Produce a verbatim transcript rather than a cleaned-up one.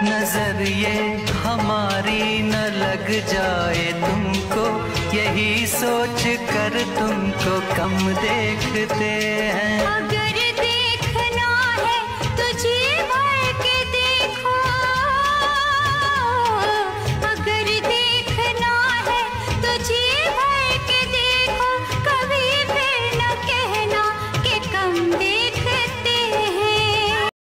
नजर ये हमारी न लग जाए तुमको, यही सोच कर तुमको कम देखते हैं।